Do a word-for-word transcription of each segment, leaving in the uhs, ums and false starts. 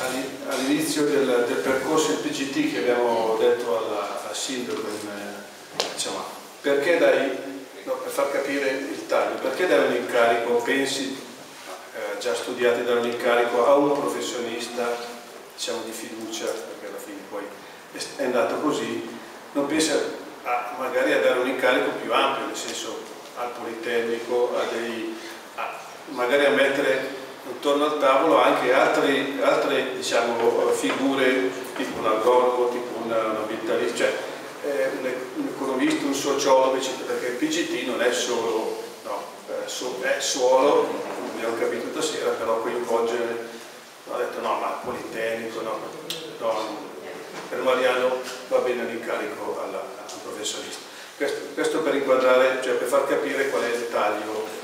all'inizio del, del percorso del P G T che abbiamo detto alla, al sindaco, in, diciamo, perché dai, no, per far capire il taglio, perché dai un incarico, pensi, eh, già studiati, dare un incarico a un professionista, diciamo, di fiducia, perché alla fine poi è andato così, non pensa a, magari a dare un incarico più ampio, nel senso al Politecnico, a dei, a, magari a mettere intorno al tavolo anche altri, altre diciamo, figure tipo un agronomo, tipo un ambientalista, cioè eh, un, un economista, un sociologo, eccetera, perché il P G T non è solo, no, eh, su, è suolo, come abbiamo capito stasera, però coinvolge, ho detto no, ma Politecnico, no, no, per Mariano va bene l'incarico al professionista. Questo, questo per inquadrare, cioè per far capire qual è il taglio.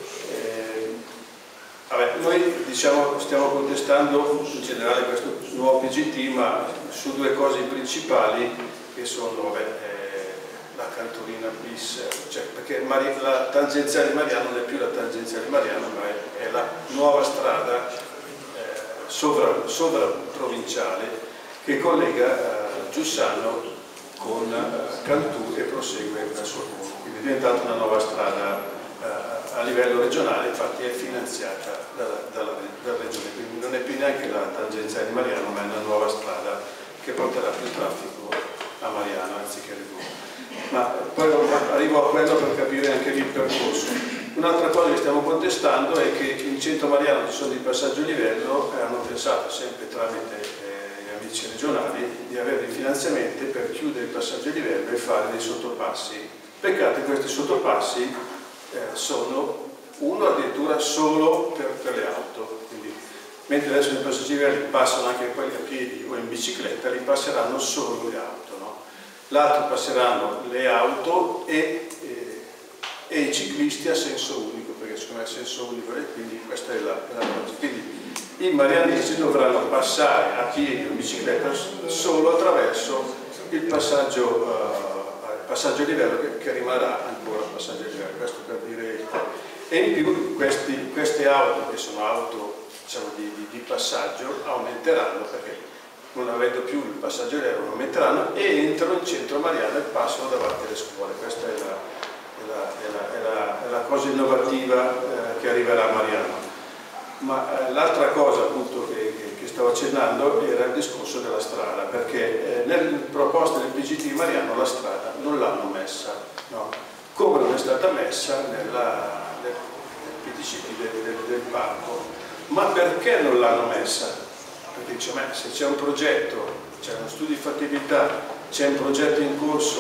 Vabbè, noi diciamo, stiamo contestando in generale questo nuovo P G T, ma su due cose principali che sono vabbè, eh, la cantorina bis, cioè, perché Mari, la tangenziale di Mariano non è più la tangenziale di Mariano, ma è, è la nuova strada eh, sovra, sovraprovinciale che collega eh, Giussano con eh, Cantù e prosegue verso Como. Quindi è diventata una nuova strada a livello regionale, infatti è finanziata dalla, dalla, dalla regione, quindi non è più neanche la tangenziale di Mariano, ma è una nuova strada che porterà più traffico a Mariano anziché a Livorno. Ma poi arrivo a quello per capire anche lì il percorso. Un'altra cosa che stiamo contestando è che in centro Mariano ci sono dei passaggi a livello e hanno pensato, sempre tramite eh, gli amici regionali, di avere dei finanziamenti per chiudere i passaggi a livello e fare dei sottopassi. Peccato che questi sottopassi Eh, sono uno addirittura solo per, per le auto, quindi, mentre adesso nei passaggi livelli passano anche quelli a piedi o in bicicletta, li passeranno solo le auto, no? L'altro passeranno le auto e, e, e i ciclisti a senso unico, perché secondo me è senso unico, e quindi questa è la, la cosa. Quindi i marianesi dovranno passare a piedi o in bicicletta solo attraverso il passaggio uh, passaggio a livello che, che rimarrà ancora passaggio a livello, questo per dire. E in più questi, queste auto, che sono auto diciamo, di, di, di passaggio, aumenteranno perché non avendo più il passaggio a livello aumenteranno e entrano in centro Mariano e passano davanti alle scuole. Questa è la, è la, è la, è la, è la cosa innovativa eh, che arriverà a Mariano. Ma eh, l'altra cosa appunto che, che, che stavo accennando era il discorso della strada, perché eh, nelle proposte del P G T di Mariano la strada non l'hanno messa, no? Come non è stata messa nella, nel, nel P T C P del, del, del parco. Ma perché non l'hanno messa? Perché dice, beh, se c'è un progetto, c'è uno studio di fattibilità, c'è un progetto in corso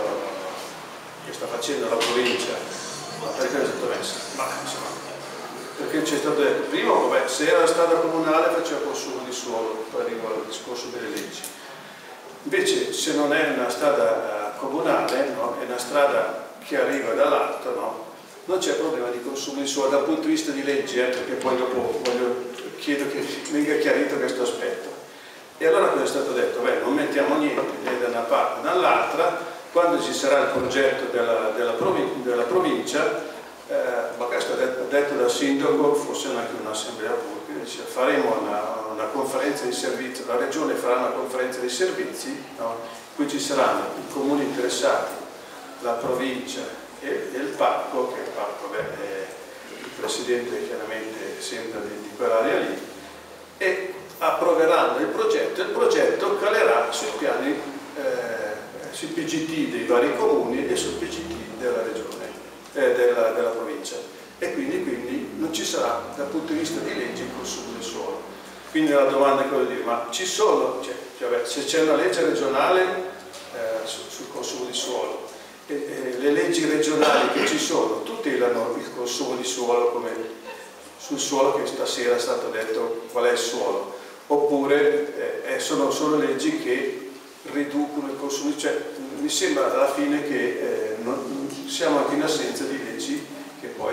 uh, che sta facendo la provincia, ma perché non è stata messa? Ma insomma, perché ci è stato detto, prima vabbè, se era strada comunale faceva consumo di suolo, poi arrivo al discorso delle leggi. Invece se non è una strada uh, comunale, no? È una strada che arriva dall'alto, no? Non c'è problema di consumo di suolo dal punto di vista di legge, eh, perché poi dopo voglio, chiedo che venga chiarito questo aspetto. E allora cosa è stato detto? Beh, non mettiamo niente né da una parte né dall'altra, quando ci sarà il progetto della, della, provin della provincia, Eh, ma questo detto, detto dal sindaco, forse anche un'assemblea pubblica, dice, faremo una, una conferenza di servizi, la regione farà una conferenza di servizi, no? In cui ci saranno i comuni interessati, la provincia e, e il parco, che il parco beh, è il presidente chiaramente sembra di, di quell'area lì, e approveranno il progetto, e il progetto calerà sui piani, eh, sui P G T dei vari comuni e sul P G T della regione. Eh, della, della provincia e quindi, quindi non ci sarà dal punto di vista di legge il consumo del suolo. Quindi la domanda è quella di dire, ma ci sono, cioè, cioè, se c'è una legge regionale eh, su, sul consumo di suolo e, e le leggi regionali che ci sono tutelano il consumo di suolo come sul suolo che stasera è stato detto qual è il suolo, oppure eh, sono solo leggi che riducono il consumo, cioè mi sembra alla fine che eh, non, siamo anche in assenza di leggi che poi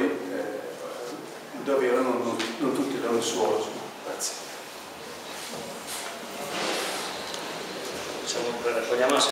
eh, davvero non, non, non tutelano il suolo. Grazie. Diciamo,